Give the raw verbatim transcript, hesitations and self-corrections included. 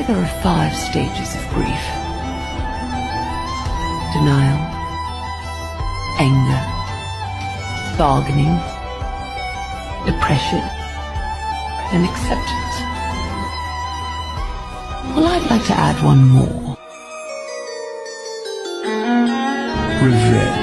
there are five stages of grief. Denial, anger, bargaining, depression, and acceptance. Well, I'd like to add one more. Revenge.